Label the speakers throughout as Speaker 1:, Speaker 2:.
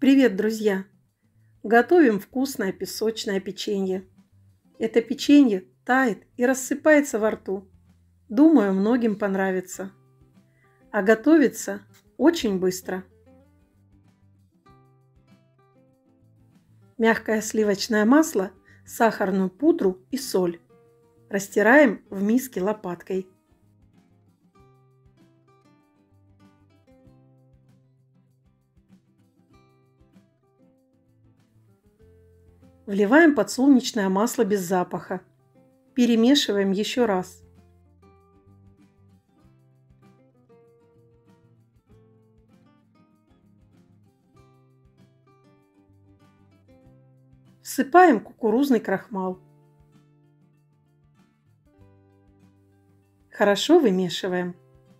Speaker 1: Привет, друзья! Готовим вкусное песочное печенье. Это печенье тает и рассыпается во рту. Думаю, многим понравится. А готовится очень быстро. Мягкое сливочное масло, сахарную пудру и соль. Растираем в миске лопаткой. Вливаем подсолнечное масло без запаха. Перемешиваем еще раз. Всыпаем кукурузный крахмал. Хорошо вымешиваем.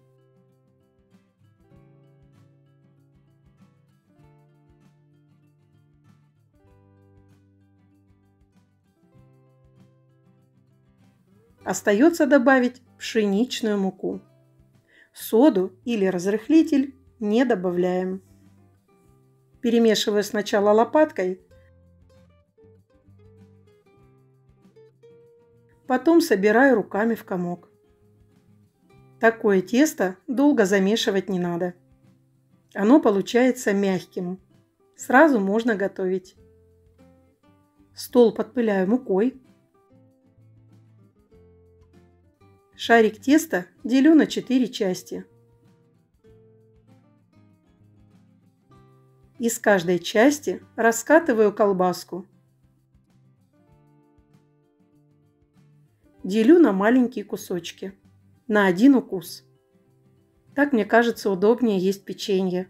Speaker 1: Остается добавить пшеничную муку. Соду или разрыхлитель не добавляем. Перемешиваю сначала лопаткой, потом собираю руками в комок. Такое тесто долго замешивать не надо. Оно получается мягким. Сразу можно готовить. Стол подпыляю мукой. Шарик теста делю на 4 части. Из каждой части раскатываю колбаску. Делю на маленькие кусочки, на один укус. Так, мне кажется, удобнее есть печенье.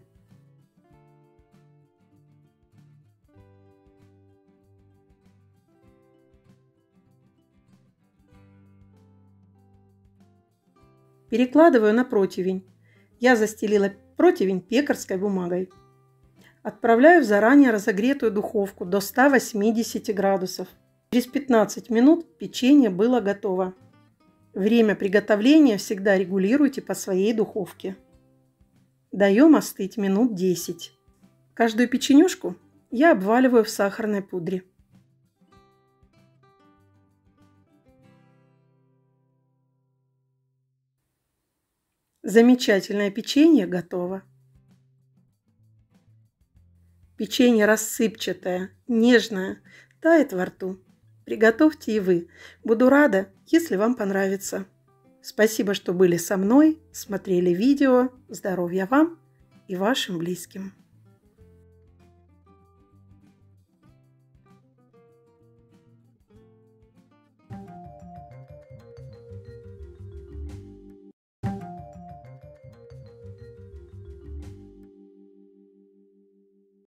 Speaker 1: Перекладываю на противень. Я застелила противень пекарской бумагой. Отправляю в заранее разогретую духовку до 180 градусов. Через 15 минут печенье было готово. Время приготовления всегда регулируйте по своей духовке. Даем остыть минут 10. Каждую печенюшку я обваливаю в сахарной пудре. Замечательное печенье готово. Печенье рассыпчатое, нежное, тает во рту. Приготовьте и вы. Буду рада, если вам понравится. Спасибо, что были со мной, смотрели видео. Здоровья вам и вашим близким.